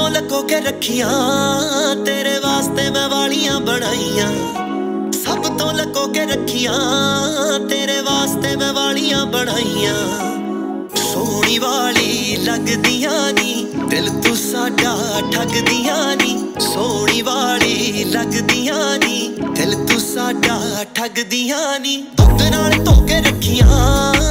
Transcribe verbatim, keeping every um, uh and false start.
लको के रखियां तेरे वास्ते मैं वालियां बनाइयां। सब तो लको के रखियां तेरे वास्ते मैं वालियां बनाइयां। सोहनी वाली लगदियां नी दिल तू साडा ठगदियां नी। सोहनी वाली लगदियां नी दिल तू साडा ठगदियां नी। दुध नाल धो के रखियां